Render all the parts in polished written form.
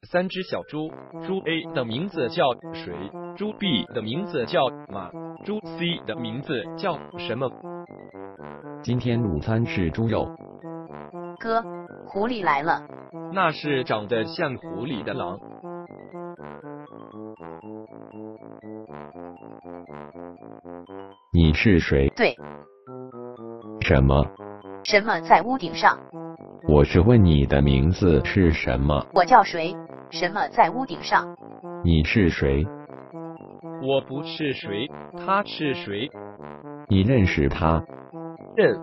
3只小猪，猪 A 的名字叫水，猪 B 的名字叫马，猪 C 的名字叫什么？ 今天午餐是猪肉。 哥，狐狸来了。 那是长得像狐狸的狼。 你是谁？ 对。 什么？ 什么在屋顶上？ 我是问你的名字是什么？ 我叫谁？什么在屋顶上？ 你是谁？ 我不是谁，他是谁？ 你认识他？ 认。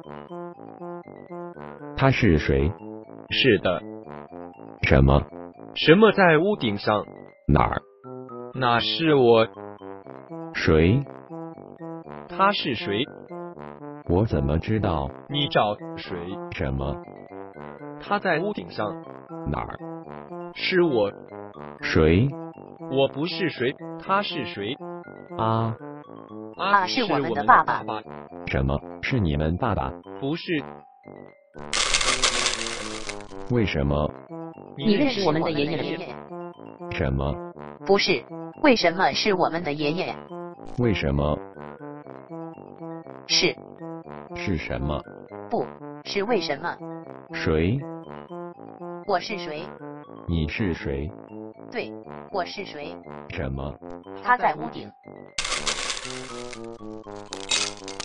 他是谁？ 是的。 什么？ 什么在屋顶上？ 哪儿？ 那是我。 谁？ 他是谁？ 我怎么知道？ 你找谁？ 什么？ 他在屋顶上。 哪儿？ 是我。 谁？ 我不是谁，他是谁？ 啊， 是我们的爸爸。 什么？是你们爸爸？ 不是。 为什么？ 你认识我们的爷爷？ 什么？ 不是。为什么是我们的爷爷？ 为什么？ 是。 是什么？ 不是为什么？ 谁？ 我是谁？ 你是谁？ 对，我是谁？ 什么？ 他在屋顶。